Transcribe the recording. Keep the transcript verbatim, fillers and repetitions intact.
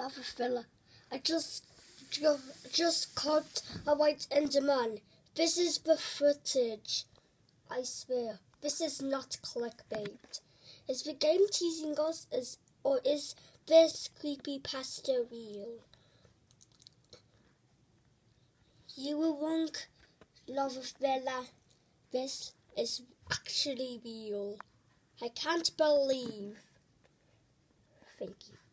lava filler. I just, just, just caught a white Enderman. This is the footage. I swear, this is not clickbait. Is the game teasing us, is, or is this creepypasta real? You were wrong, lava filler. This is actually real. I can't believe. Thank you.